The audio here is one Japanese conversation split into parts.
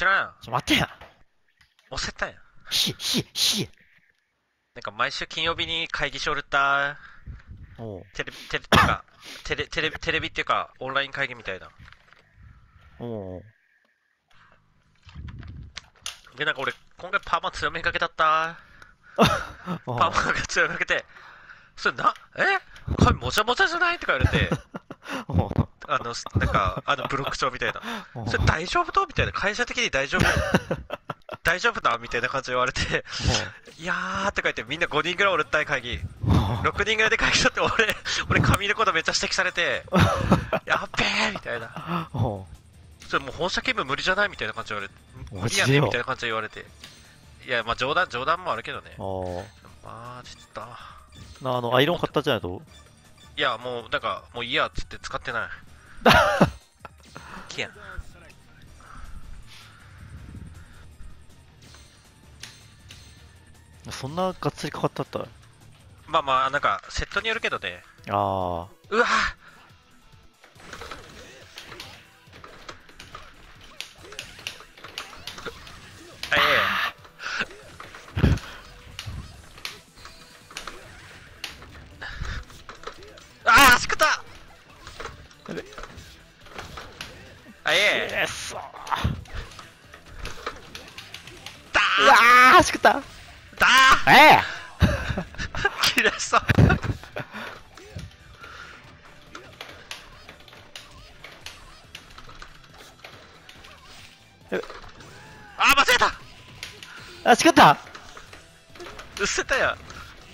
知らんやん。 待ってや。 押せたやん。 ひえ。 なんか毎週金曜日に会議所おるったおう。 テレビっていうか、オンライン会議みたいな。 おう。 で、なんか俺、今回パーマ強めかけだった。 おう。 パーマが強めかけて、それ髪もちゃもちゃじゃないとか言われて、 おう。 ブロック長みたいな。 おう。 それ大丈夫とみたいな。会社的に大丈夫大丈夫だみたいな感じで言われて、いやーって書いてみんな5人ぐらいおるったい会議。6人ぐらいで会議しとって俺髪のことめっちゃ指摘されて、やっべーみたいな。 おう。 それもう本社勤務無理じゃないみたいな感じで言われて、無理やマジでよねみたいな感じで言われて。いや、まあ冗談もあるけどね。 おう。 マジだ。 アイロン買ったじゃないと。 いや、もういいやっつって使ってない。きやん。 そんながっつりかかったった。 まあまあ、なんか、セットによるけどね。 ああ。 うわしくったそう。 だうわー、しくった。 だ切れそう間違えたしくった。 うっせたや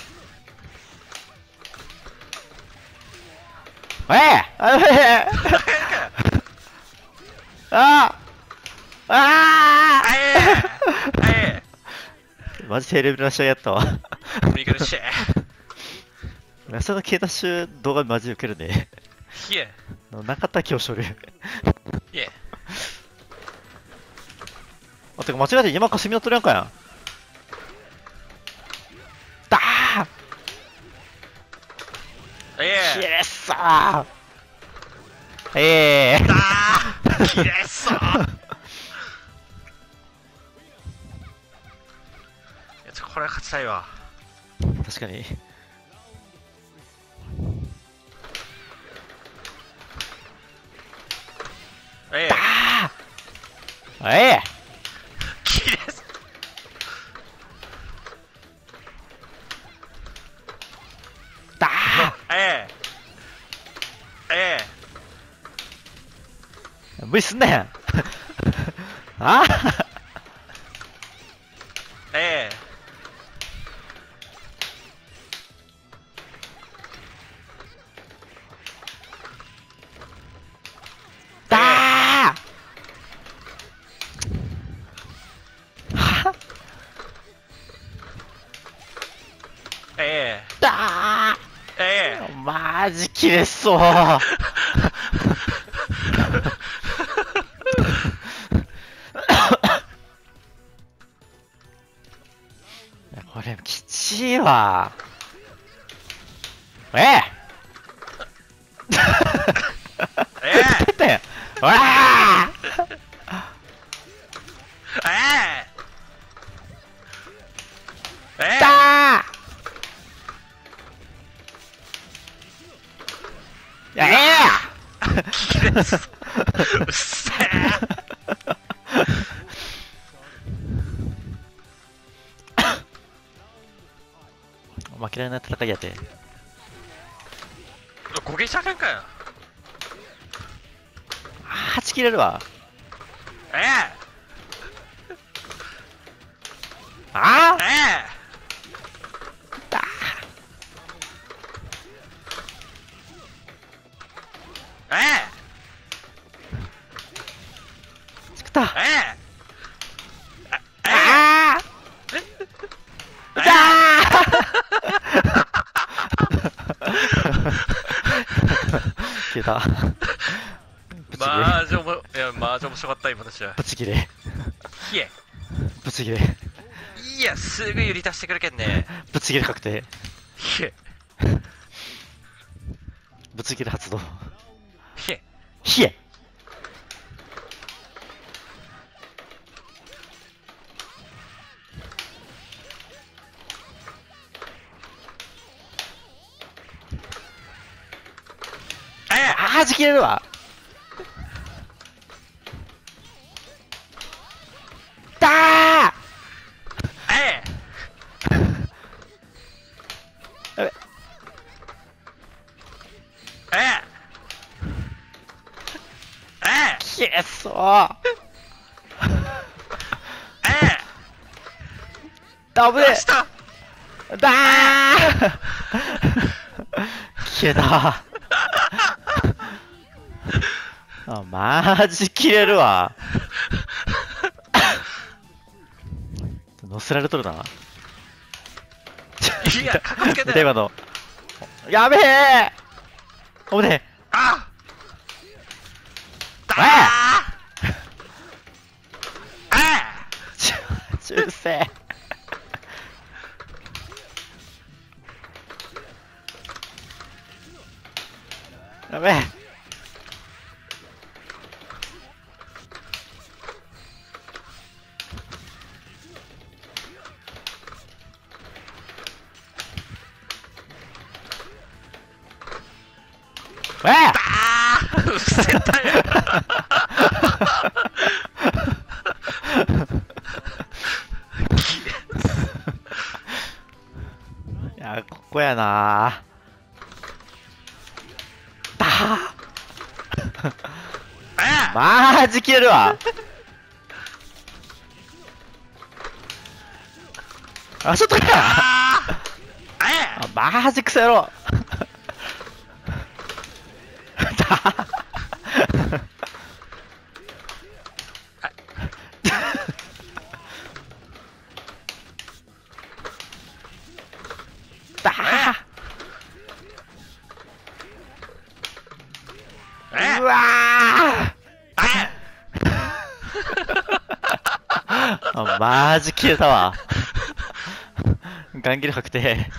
マジ低レベルな試合やったわ。 見苦しいその K ダッシュ動画マジウケるね。 ひえなかった今日処理。 ひえあ、てか間違えて山かすみの取れんかやん。だー切れそうだー切れそういやこれは勝ちたいわ確かに。 切れそうだ無理すんなやん。あだマジ切れそうこれきちいわ出たよわあうっせー負けられない戦いやて。 焦げしゃかんかよ 8切れるわ。作った消えた。 マージ面白かった今私はブチ切れ。 ひえブチ切れ。 いやすぐ揺り出してくるけんねブチ切れ確定。 ひえブチ切れ発動。 ひえひえジ切れるわ。だーえやべ。 えええ切れそう。 えダブルえしただー切れた。あ、マジ切れるわ。乗せられとるな。 いや、かっこつけて。 見て今の。やべえおめであだおいえ中世やべえうっせたよいや、ここやなだえマジ切れるわあ、ちょっとやえマジクソ野郎だうわあ、マジ切れたわガン切れ確定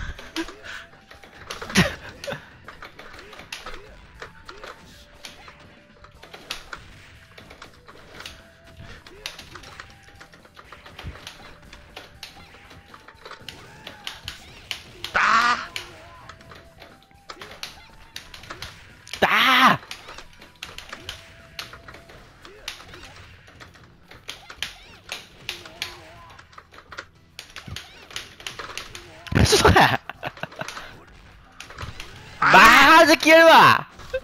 だーちょっと待ってマジ切れるわ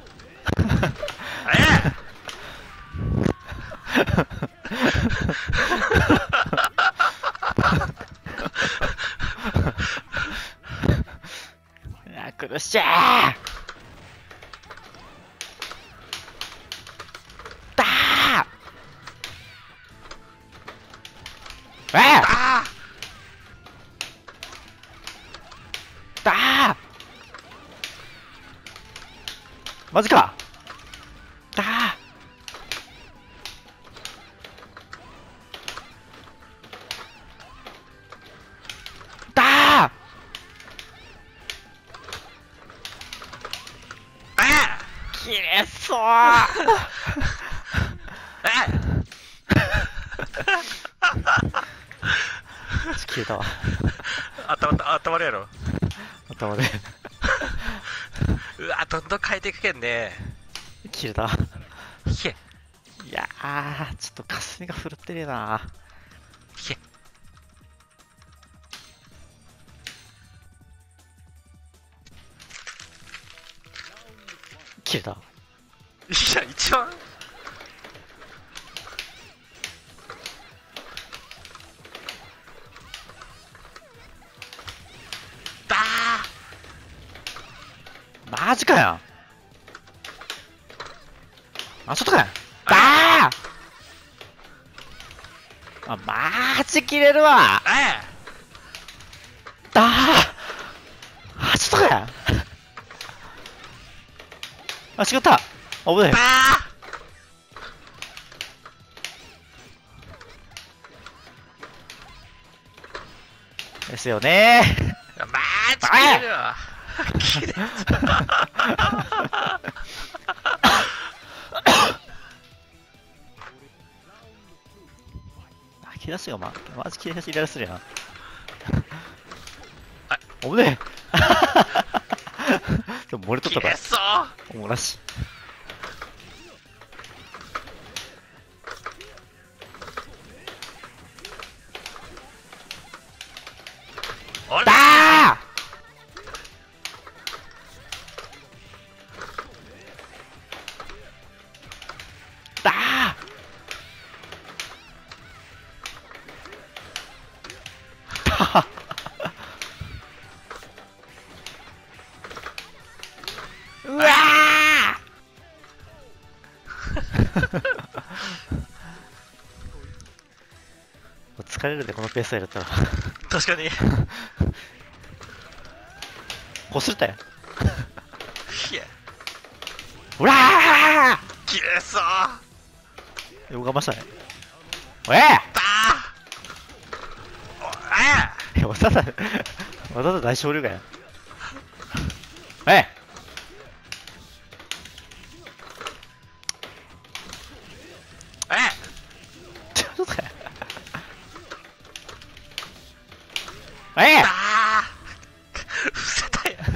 いや苦しいだーだーマジかだーだー切れそう消えたわ頭やろ頭でうわどんどん変えていくけんね消えたいけいやーちょっと霞が振るってねえないけ消えたいや一番だマジかよあ、ちょっとかよだーあ、マジ切れるわだーあ、ちょっとかよあ、違った危ないですよねマジ切れるわ切れ切らしがマジ切れしイライラするやん危ねえでも漏れとったから切れそうおもらし疲れるで、このペースやったら。 確かに。 こすったよ。 ひえ。 うわーきれいそう。 よく我慢したね。おいだー。 いや、わざわざ大勝利がや。おいちょっとかよ。おい伏せたや。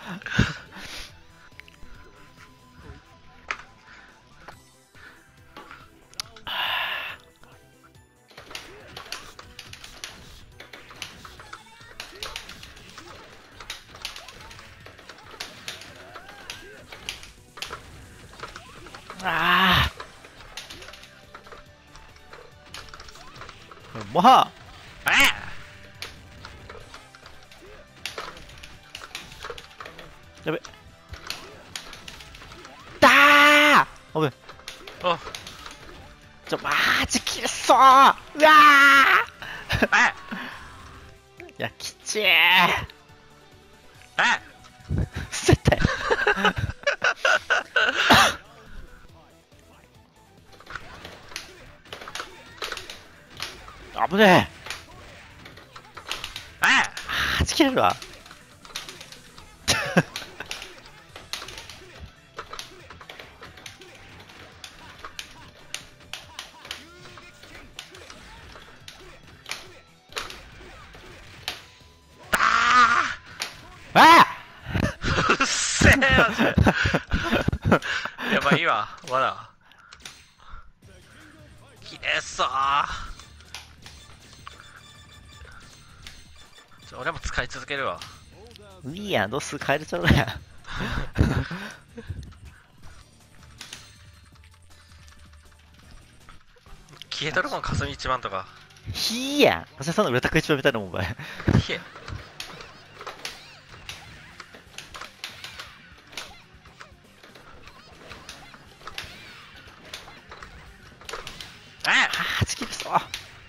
ああまあやべだーおぶおマジきれそううわーいやきちー捨てたよ危ねえはじ切れるわあうっせえマジで。いや、まあいいわ、まだ。きれいそう。俺も使い続けるわ。 いいやん、度数変えれちゃうやん。 消えとるもん、かすみ一番とか。 ひーやん。かせさんの裏タク一番みたいなもんばい。 ひえ。 あちきるそう。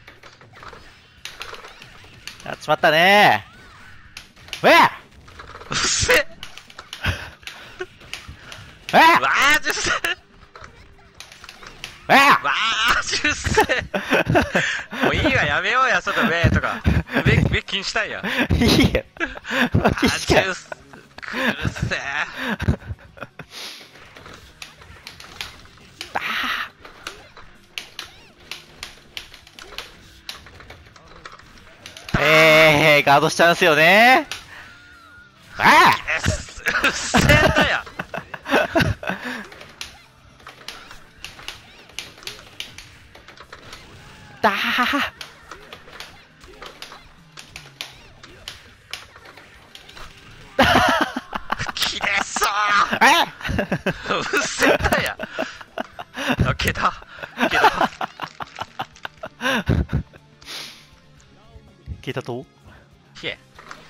やっちまったねー。 うっせえ。 えわあ、10せえわあ、10せもういいわ、やめようや、ちょっと目とか。目気にしたいや。 いいや。マジかよ。 10せくるせガードしちゃうんすよねー。あうっせえんだや。 だーきれいそううっせえんだや。あ、消えた。消えた。 消えたとひえ。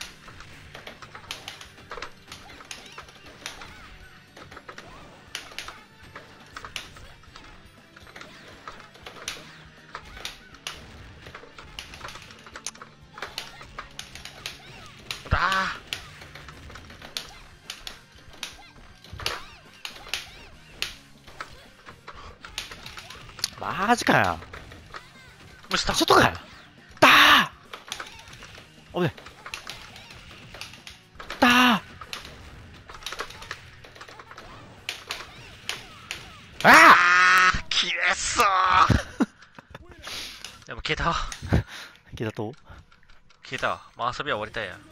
だマジかよ。 無視した。 ちょっとかよ。だーおめだーあー、きれいそうでも消えたわ。 消えたと消えたわ。もう遊びは終わりたいや。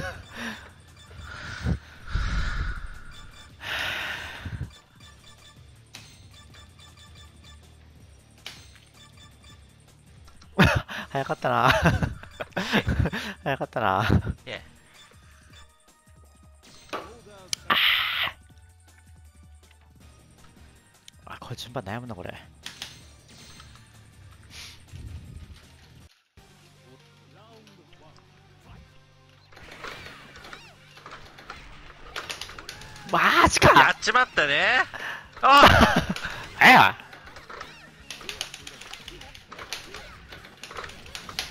早かったな早かったな。 いえ。 あ、これ順番悩むな、これ。マジかやっちまったね。あえや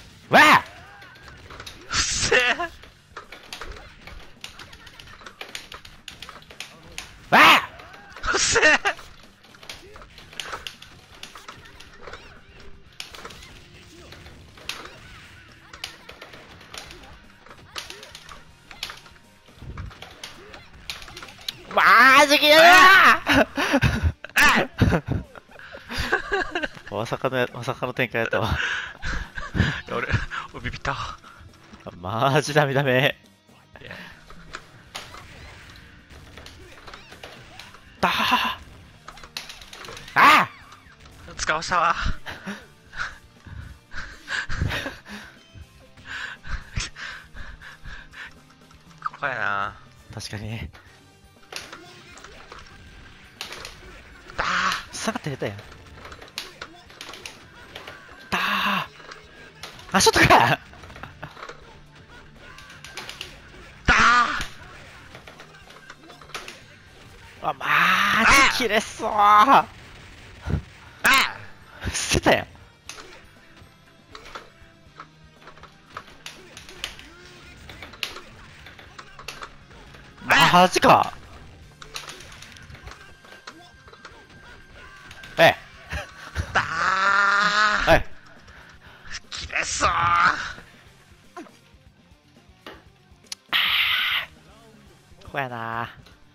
ジ切れるわまさかの展開だったわ。 俺ビビった。 マジダメダメ。だーあ使わしたわ。怖いな。 確かに。 だー下がって出たやん。だーあ、ショットかだあ、マジ切れそう捨てたやん。マジかえだーえ切れそう。 こうやな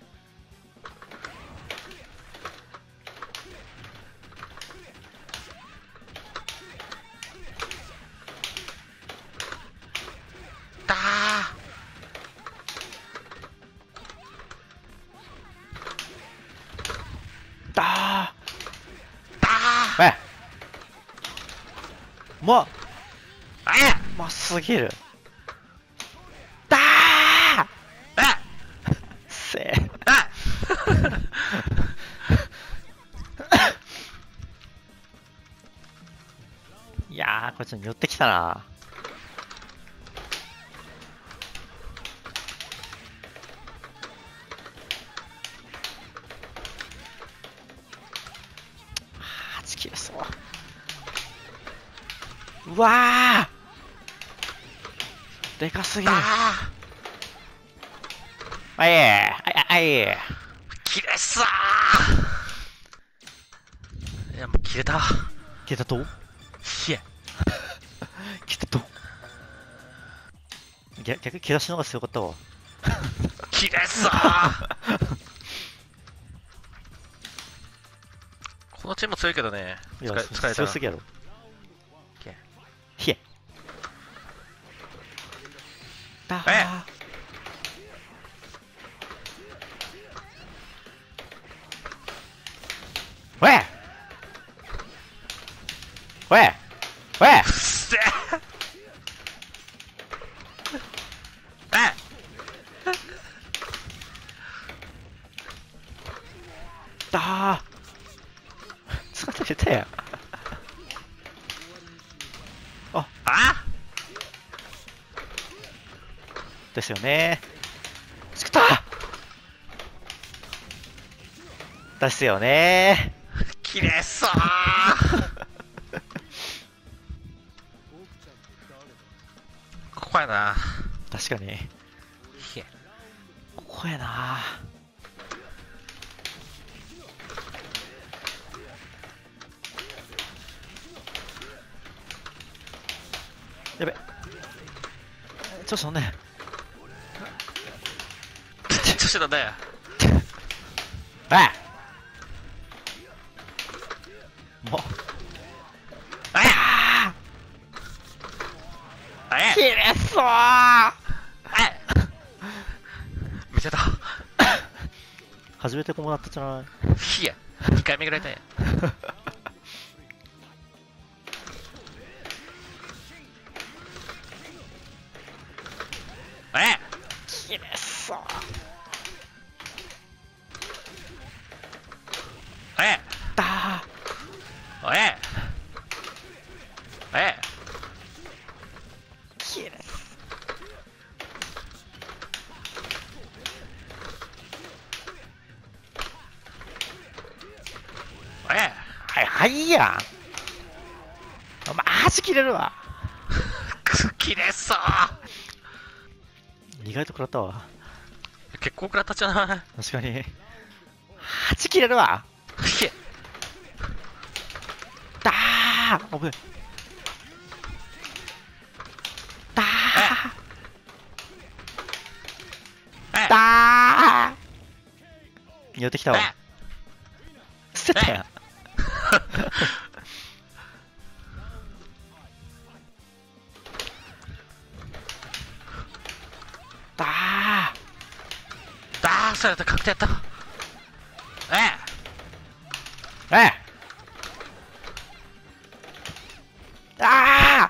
だーだだーえまーますぎるだーせいやーこっちに寄ってきたな8切れそううわーでかすぎるあいあい切れそう。いやもう切れた。 切れたとひえ。 切れたと逆に切らしの方が強かったわ切れそう。このチームも強いけどね。 いや疲れたな。 強すぎやろひえだーおいおいおいせだー使ってたやんあですよね作ったですよね切れそう。ここやな。 確かにひえ。 ここやなやべちょっとね調子なんだよ。 あもうあ切れそう見せた。 初めてこうなったじゃないひえ。2回目ぐらいだよ。 切れそうだおい切れはいやんマジ切れるわ切れそう。 意外と食らったわ結構食らったじゃない。 確かにマジ切れるわひえ。 だー危ねだーだー寄ってきたわ。捨てたやん。ああー、それだ、確定やった。 ええああ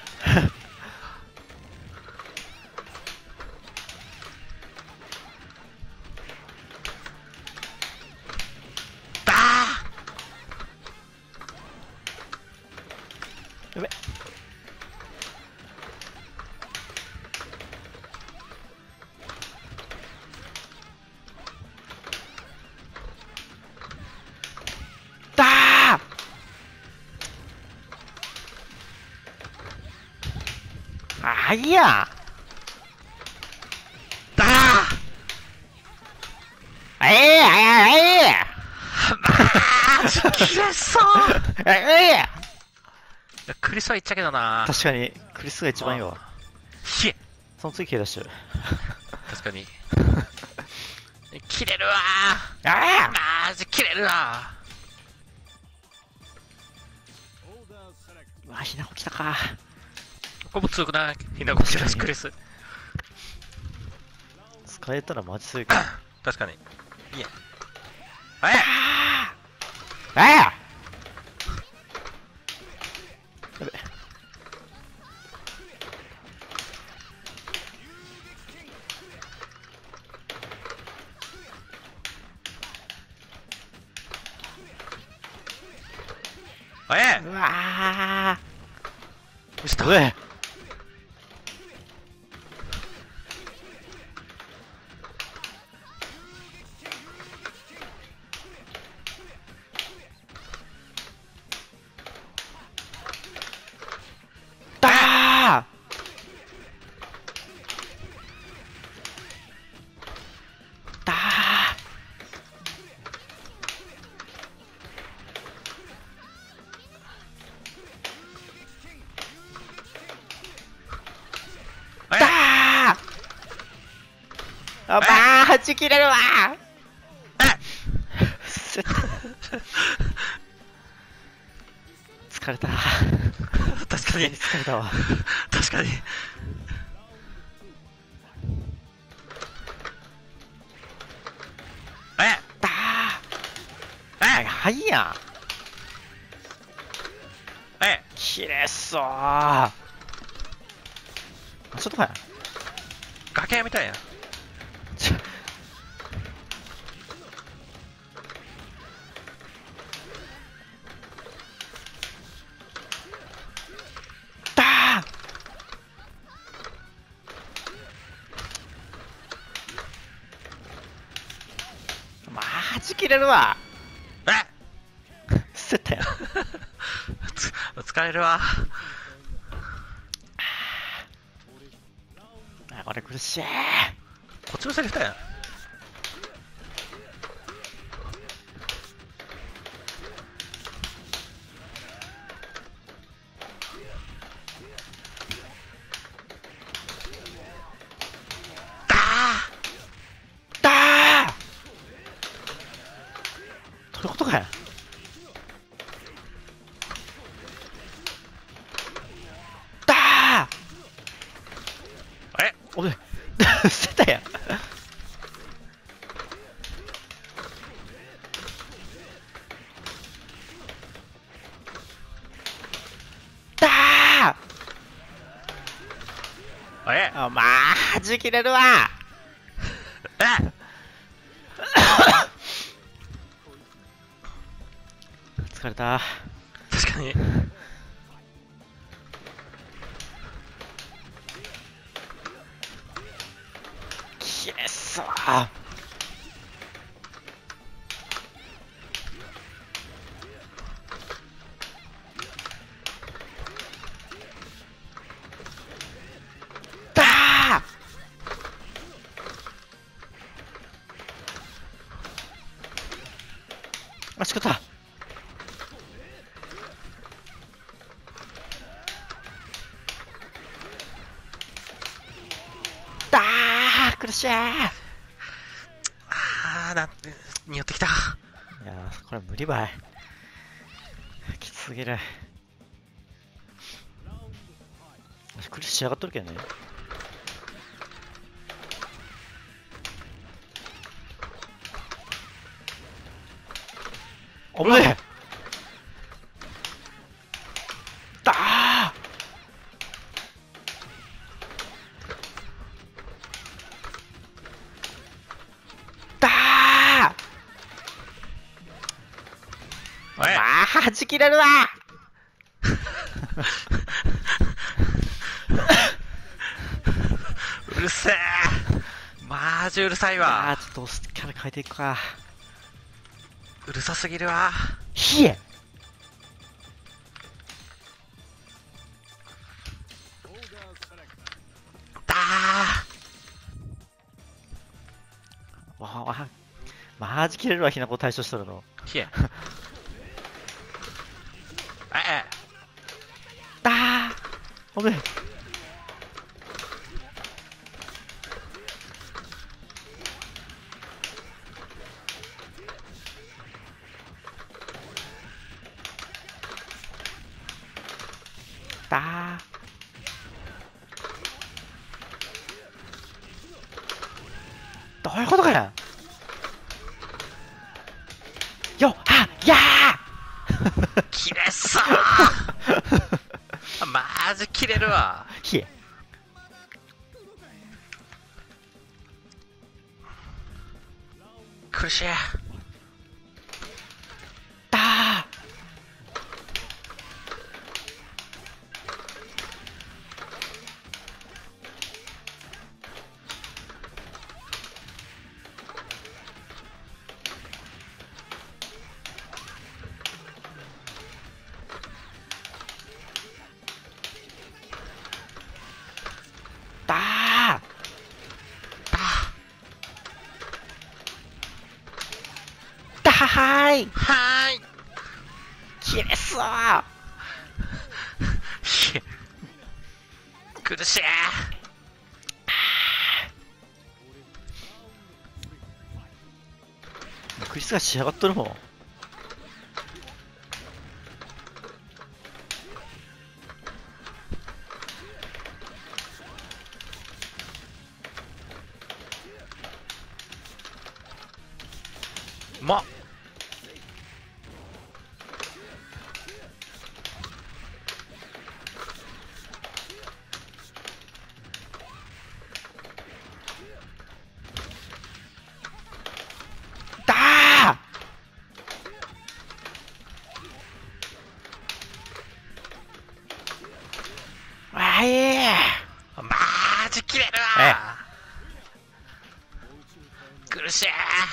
やべだーあいやだええ切れそうクリスは言っちゃけどな。 確かにクリスが一番いいわ。 ひえ、 その次手出してる。 確かに。切れるわあー。マジ切れるわーうわひなこ来たか。 ここも強くないひなこ切らしクリス。 使えたらマジ強いから。 確かに。いえ。 やべうわどうしたうえだあばーはち切れるわ疲れた確かに。 疲れたわ確かに。 だーはいやん切れそうちょっとかや崖やみたいやん。 だーマジ切れるわ捨てたよ疲れるわ。 あこれ苦しいこっちのセリフだよ。 だーどういうことかよだーおい捨てたやんだーあマジ切れるわ疲れた確かに。 切れそうだーあしかっただー苦しいなんて、 に寄ってきた。 いやー、これ無理ばい。きつすぎる。クリス仕上がっとるけどね。危ねえ。だーだーおいはじきれるわうるせえ。マジうるさいわ。 ちょっと押すキャラ変えていくか。 うるさすぎるわ。 ひえだマジ切れるわ、ひなこ対処しとるの。 ー。ひえ。えだー危ねだーどういうことかやよっはっやー切れそうマジ切れるわ。 ひえ苦しい。 だーだーだはーいはーい。 切れそうーひえ。苦しい。 クリスが仕上がっとるもん。 ま。 だーわいマジ切れるわ。苦しい。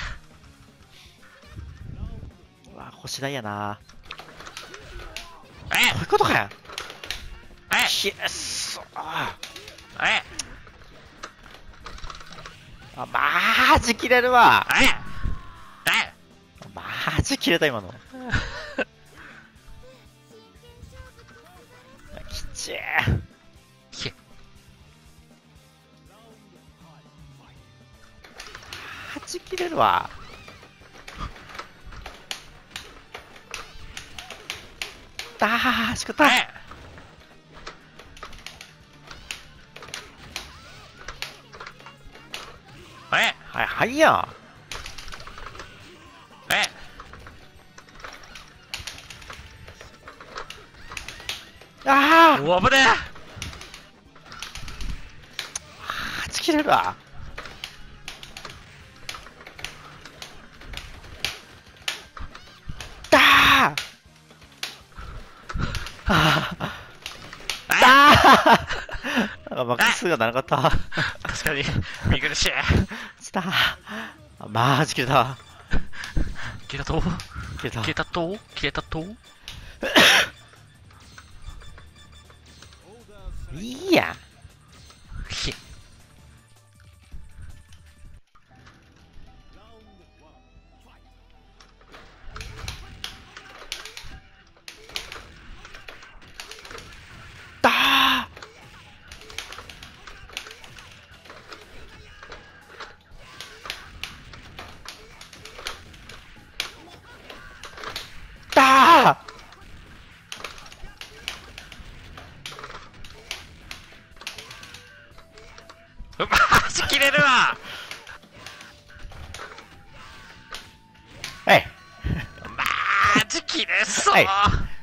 うわ星台やなえこういうことかやえひえそうあえマジ切れるわえマジ切れた今のきちーひえ。 マジ切れるわだーしかったえはいはいやんあーお危ねえ。 マジ切れるわだーあーだーなんかマックス数がなかった確かに見苦しい。 したマジ切れた切れたと切れた切れたと切れたと。 いいやんひえ。 だーマジ切れるわ。 はい。 マジ切れそう。 はい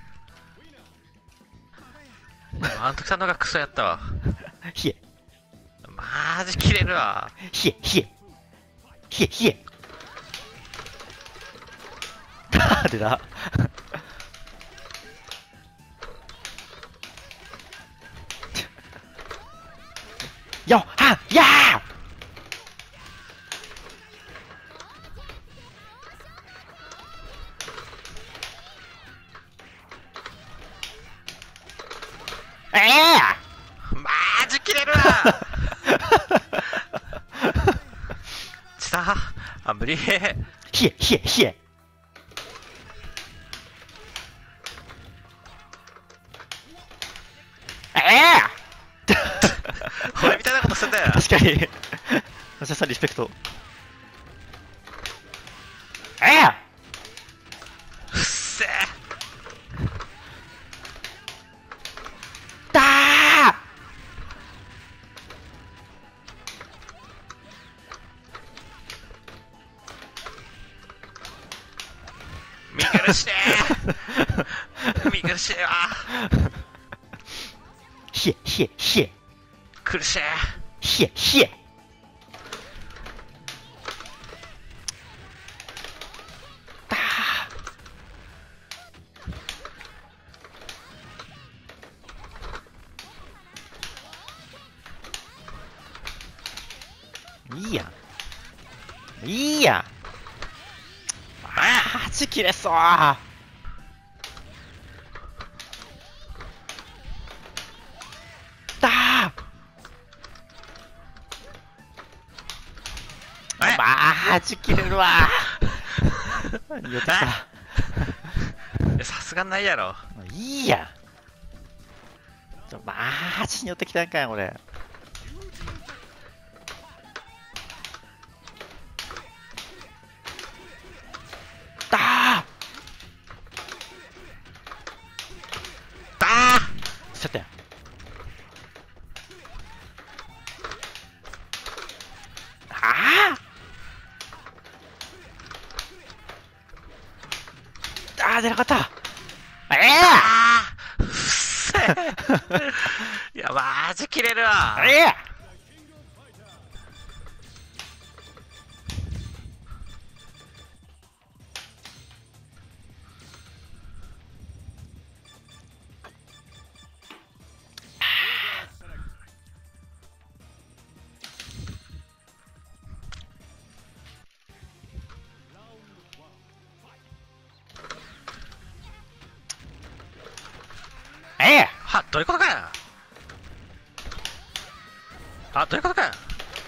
あん時さんのがクソやったわ。 ひえ、 マジ切れるわ。 ひえ、ひえ。ひえ、ひえ。誰だよっはやーマジ切れるわ。ちたあ、無理。 ひえ、ひえ、ひえ。 俺みたいなことすんだよ。 確かに。マサさんリスペクト。 うっせえ。 だー見苦しい。見苦しいわ。 ひえ、ひえ、ひえ。 苦しい。 ひえ、ひえ。だーいいやん。いいやん。マジ切れそう。だーマジ切れるわ。寄ってきた。 さすがないやろ。 いいやん。マジに寄ってきたんかい、俺。だーだ捨てて。出なかった。 あーうっせえ。いや、マジ切れるわ。は、どういうことかや。あ、どういうことかや。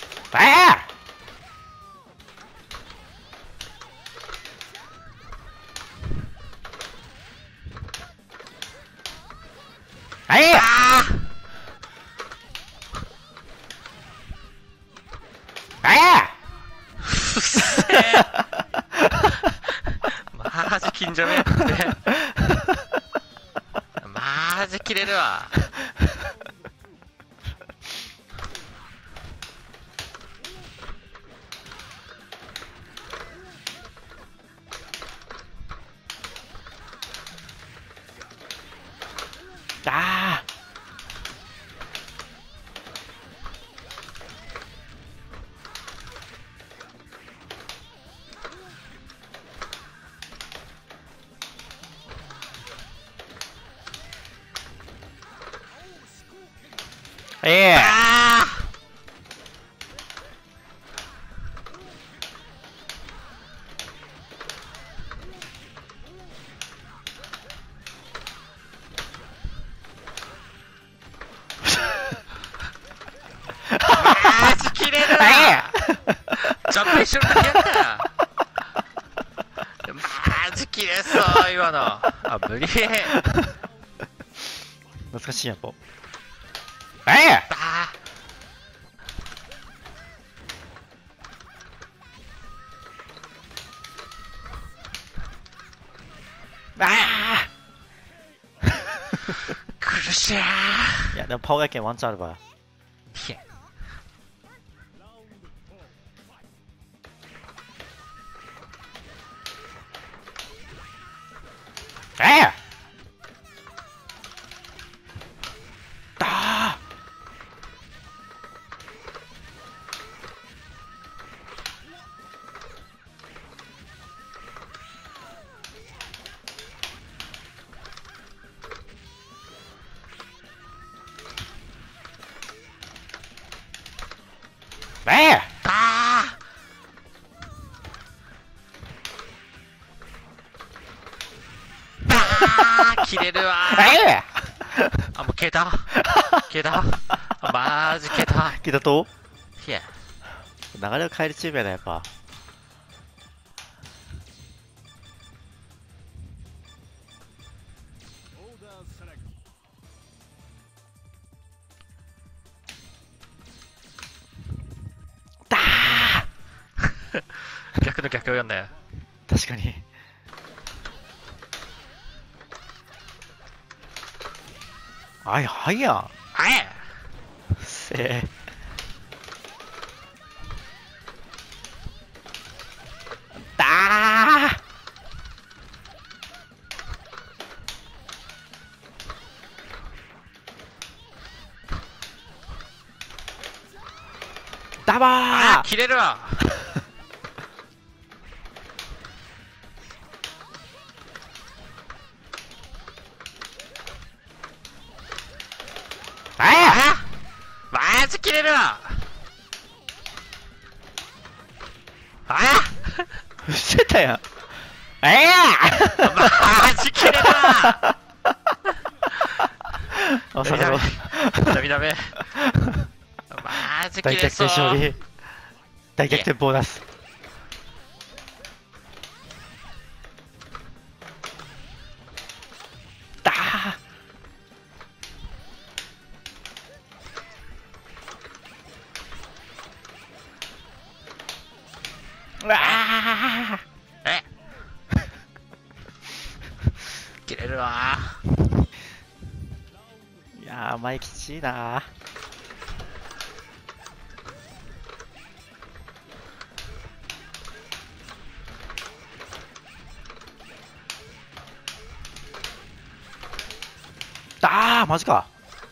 うっせえ。マジ近所迷惑で。マジ切れるわ。マジ切れるわ。ジャンプ一緒にだけやったら。マジ切れそう、今の。あ、無理。 懐かしいやっぱ。 苦しい。 いや、でもパワーやけんワンチャンあるわ。 いやえだーあー切れるわー。あ、もう消えた消えたマジ消えた。 聞いたといや、 流れを変えるチームやな、やっぱ。だ逆の逆を読んだよ。 ー確かに。あい、はいやん。 あえせえ。だーだあばー切れるわ。 ーあマジ切れるわ。あーしてたやん。 マジ切れるわ。 あ、さろダメダメ。マジ切大逆れそう。 転勝利。大逆転ボーナス。だーうわえ切れるわ。 ーいやー、前きちいなだーマジか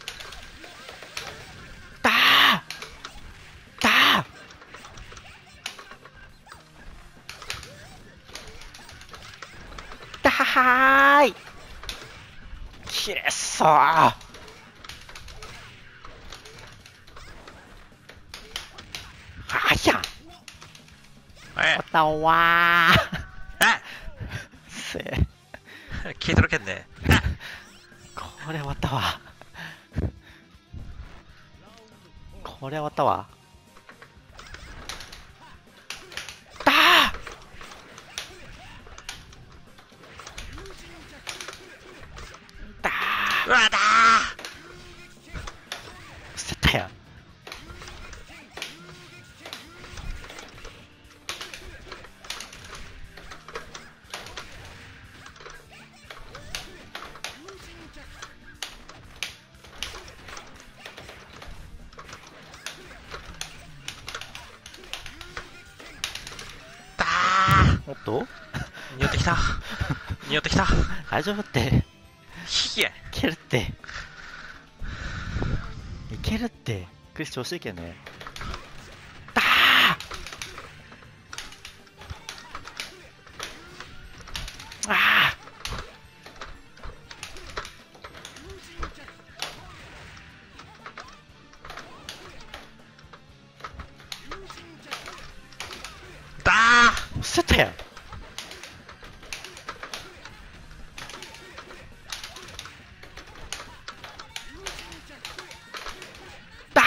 だーだーだーいきれっそうあーやんえまたわーえせえ消えとるけんね。 これ終わったわこれ終わったわだーだうわだー捨てたやんだおっと匂ってきた。匂ってきた。 大丈夫ってひえ。 いけるっていけるってクリス調子いいけんねだーあだー捨てたやんだ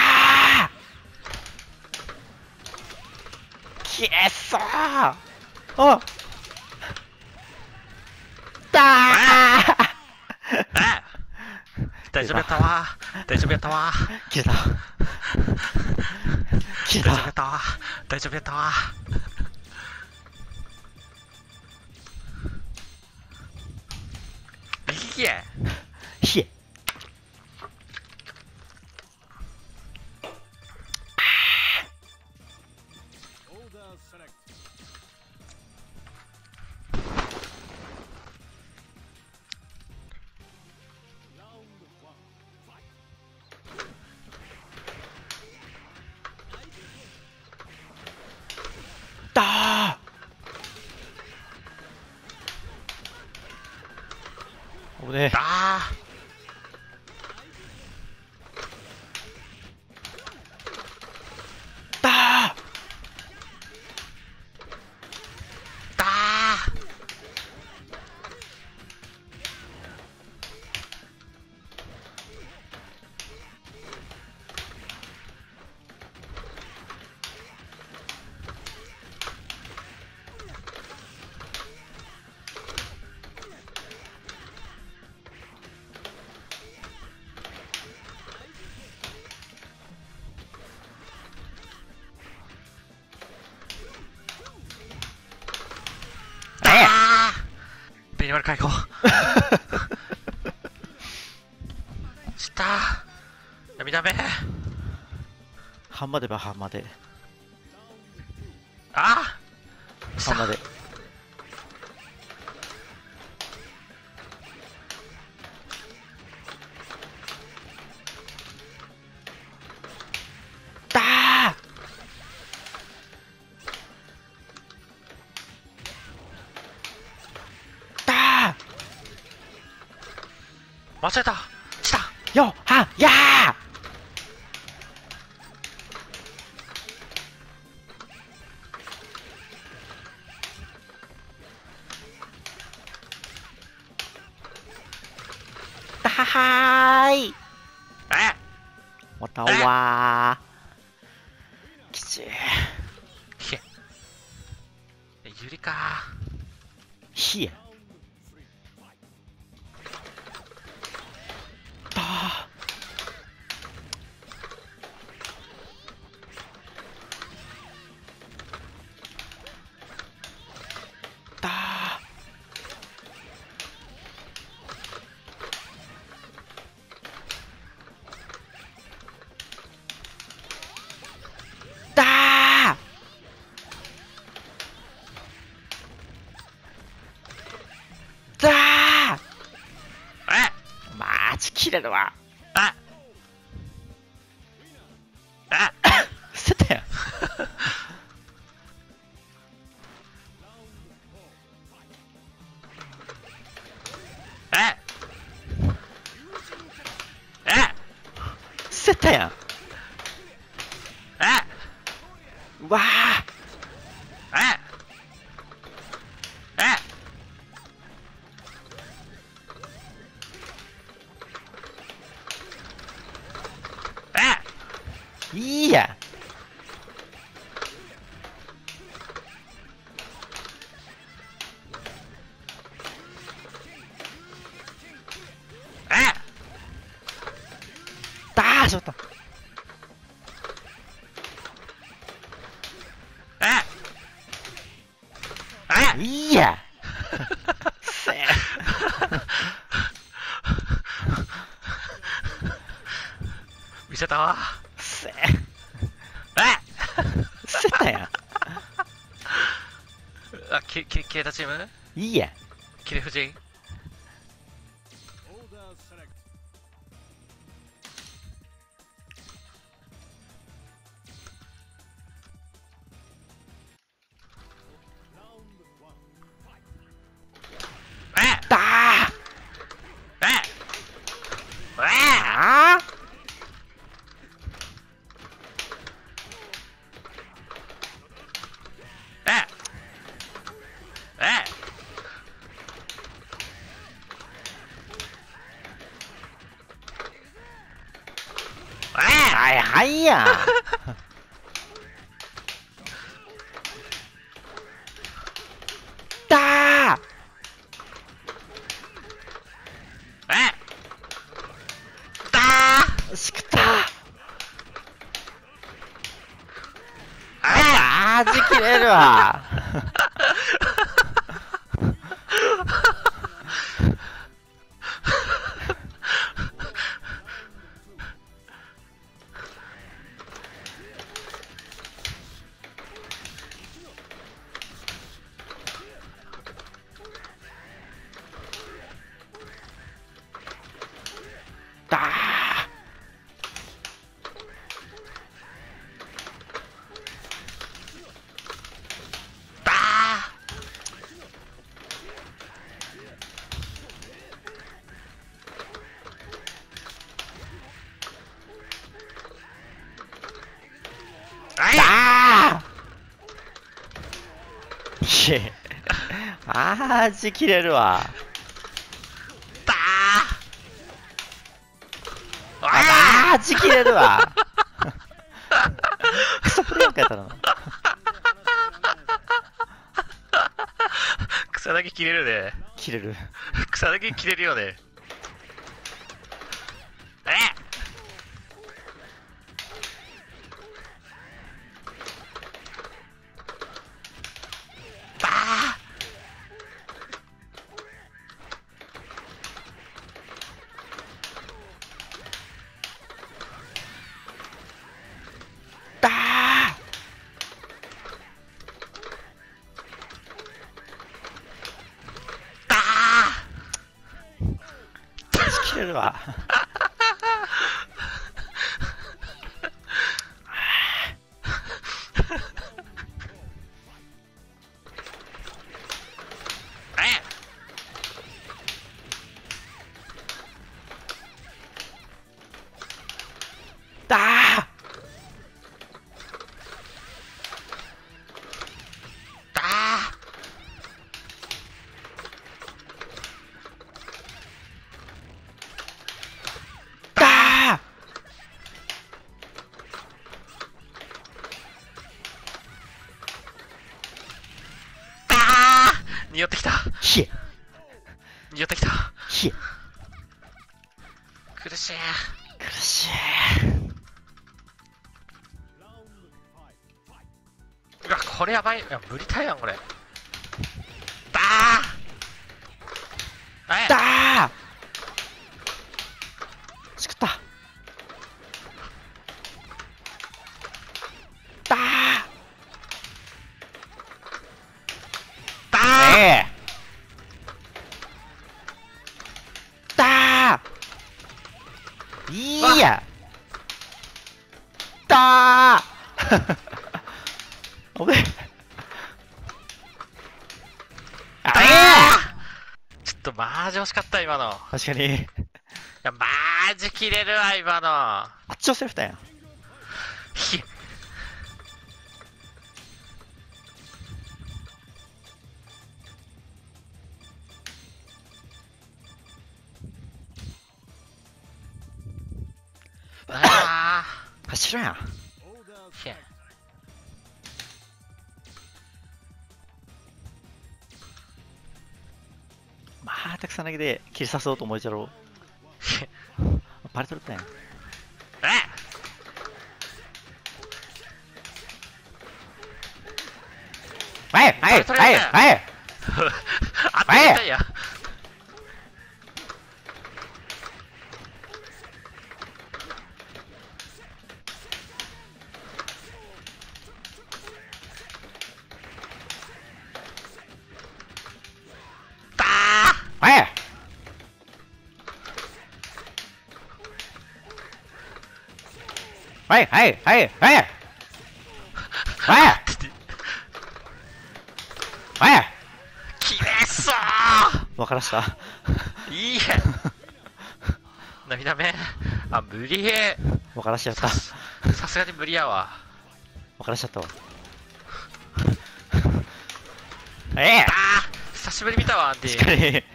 ーきれっそうあだー大丈夫やったわ。大丈夫やったわ。 切れた切れた大丈夫やったわ。大丈夫やったわ。いえ。 ひえ危ねえ。 あだーだーあーベニマル解放したー闇ダメハンマでばハンマで。 あハンマで。だーだ間違えたしたーよはやーだはーいえまたわーきちひえゆりかひえだーだーだーだーえマジ切れるわああ捨てたやんええ捨てたやんえうわーえええいいやえだーしまったえいいやせー見せたわせーえ捨てたやあ消えたチームんいいや切れ藤だーあーはいはいやだーしくったマジ切れるわだーあーいえ、マジ切れるわ。 だーマジ切れるわ。クソプレイヤーかやったな。 草薙切れるね。 切れる。 草薙切れるよね。 だー切れるわ。だー匂ってきた。 ひえ匂ってきた。 ひえ苦しい。 苦しい。 うわ、これやばい。いや、無理だやん、これ。 だーしくった。だーええだーいいやだーおめえあちょっとマジ惜しかった、今の。 確かにいや、マジ切れるわ、今の。 あっちをセーフだよ。 ひあ走ろやん。 ーひえまあたくさん投げで切りさそうと思いじゃろう。バレとるったんや。はいはいはいはいあったみたいや。 はいはいはいはいはいはい切れそわからした。 ーいいえ涙目。あ、無理え。 わからしちゃった。 さすがに無理やわ。 わからしちゃったわ。 久しぶり見たわ、アンデしっかィ。 り。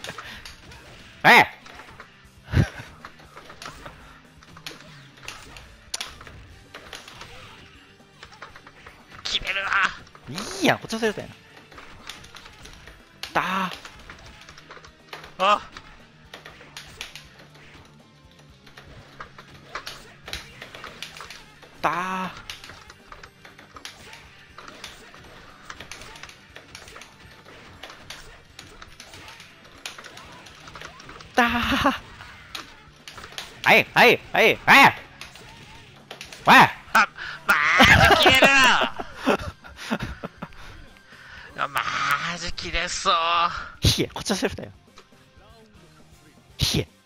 切れるわ。 いいやん、こっちのせいだよ。だあだだはいはいはいはいはいあ、マジ切れるあ、マジ切れそう。 ひえ、こっちのセーフだよ。ひえ。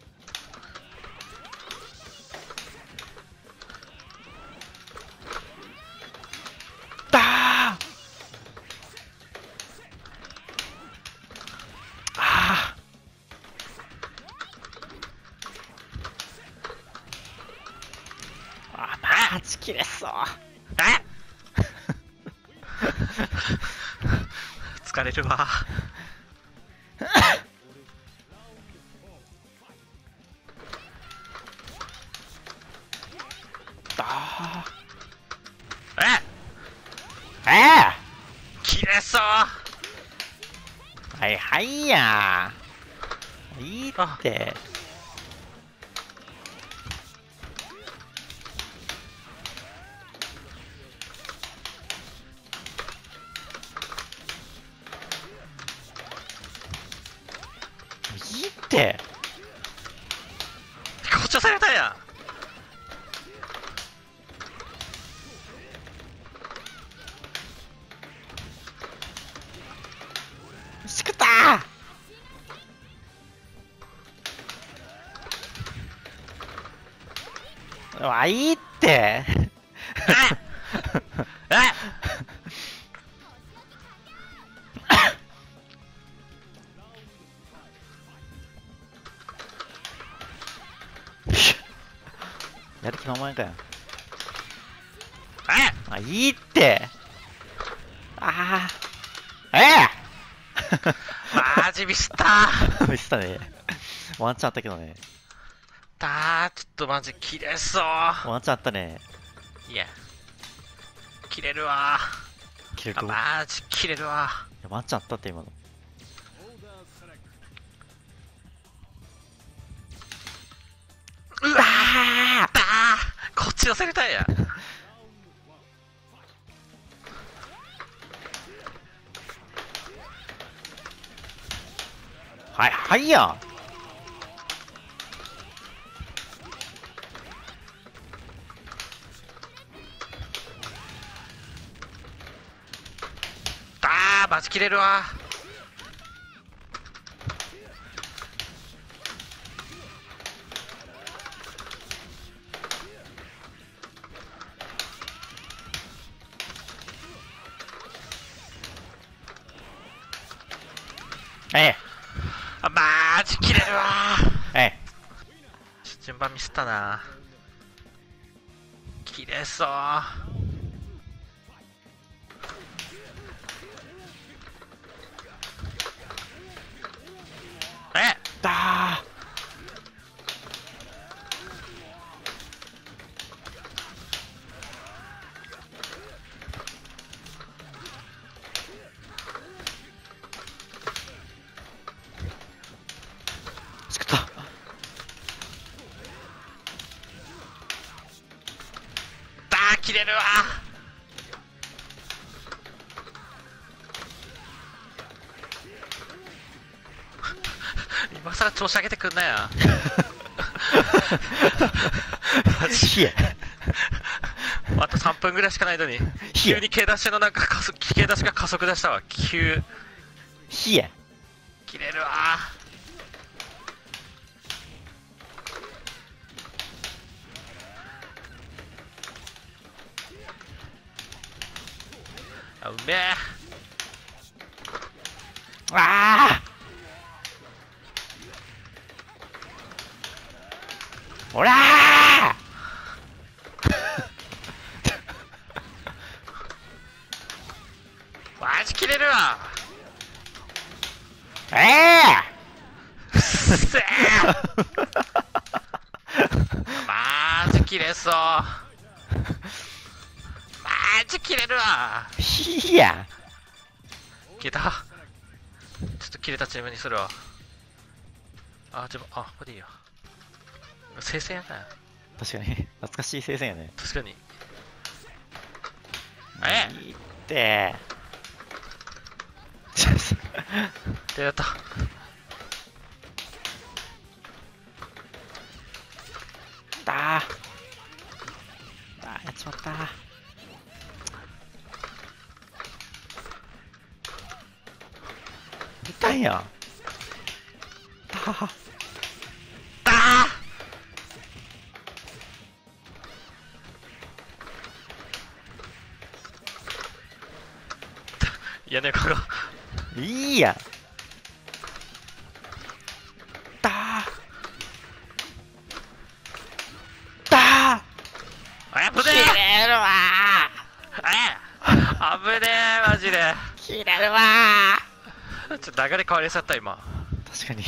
だーあーあ、マジ切れそう。 え疲れるわ。 あえーえ切れそう。 はいはいやいいって。いいって。 こっちされたやしくったー。わ、いいって。 えやる気満々かよ。 えあ、いいって。ああ。 マジミスったミスったね。ワンチャンあったけどね。 ちょっとマジ切れそう。 ワンチャンあったね。 いや切れるわ。 切れると。 マジ切れるわ。 ワンチャンあったって今の。 うわこっち寄せれたんや。 はいはいや。 マジ切れるわ。マジ切れるわ。順番ミスったな。切れそう。 だー。しくった。 切れるわ。今さら調子上げてくんなや。 ひえ。 あと3分ぐらいしかないのに急に K ダッシュのなんかK ダッシュが加速出したわ。急ひえ。 切れるわ。うめえ。 ああ。ほらー。 マジ切れるわ。うっせえ。マジ切れそう。マジ切れるわ。 ひや。 切れた。ちょっと切れたチームにするわ。これでいいよ。聖戦やな。 確かに懐かしい聖戦やね。 確かに。 いいって。 でやった。 やっちまった。痛いやん。 いやね、ここ。 いいや。 危ね切れるわー。 危ねえ、マジで。 切れるわちょっと流れ変わりそうだった、今。 確かに。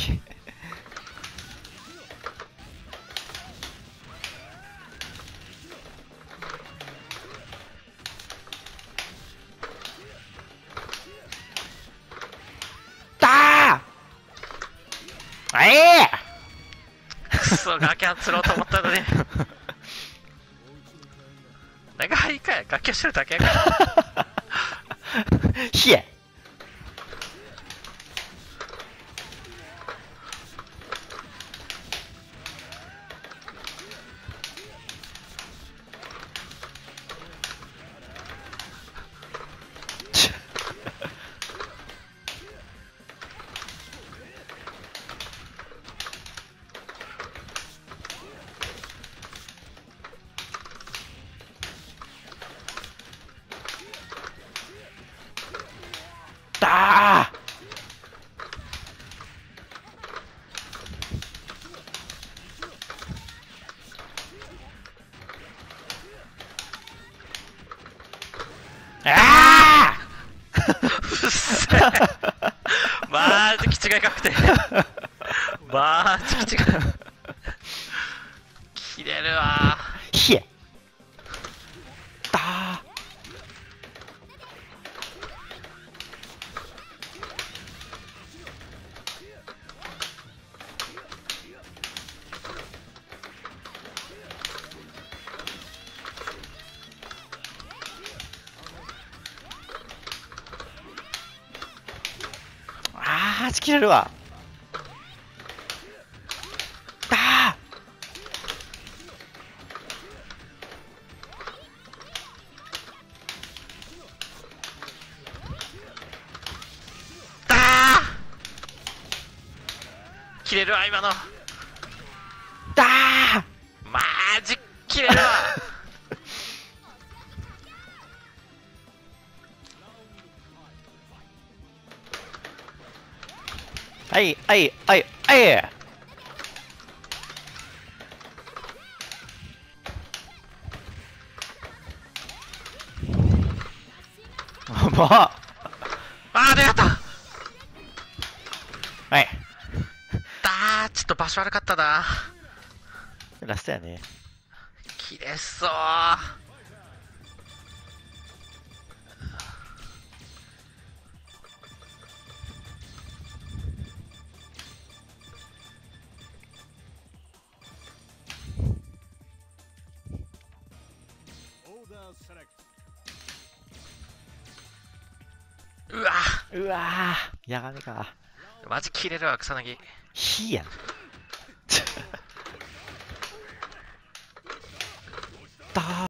だーくそ、ガキャン釣ろうと思ったのに。長いかい、ガキャンしてるだけやから。 ひえだーあうっせえ。マジ気違い確定。マジ気違い。切れるわ。 ひえだーあーち切れるわだーだー切れるわ、今の。 だーマジ切れるわ。 はいはいはいはいもうあー、出会った。 はいだー、ちょっと場所悪かったな。 ラストやね切れそう。うわ、 うわーやがめかマジ切れるわ、草薙。 ひやんだー